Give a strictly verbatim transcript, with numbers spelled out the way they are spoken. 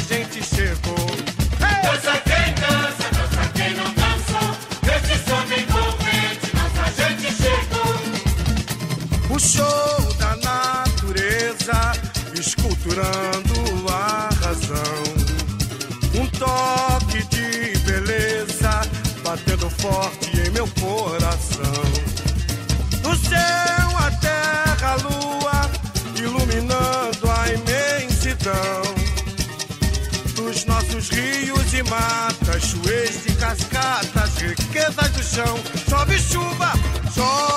gente chegou. Hey! Dança quem dança, dança quem não dançou. Nesse samba envolvente, nossa gente chegou. O show da natureza, esculturando a razão. Um toque de beleza, batendo forte em meu coração. Do céu a terra, a lua, iluminando a imensidão. Dos nossos rios e matas, chuês e cascatas, riquezas do chão. Chove chuva, chove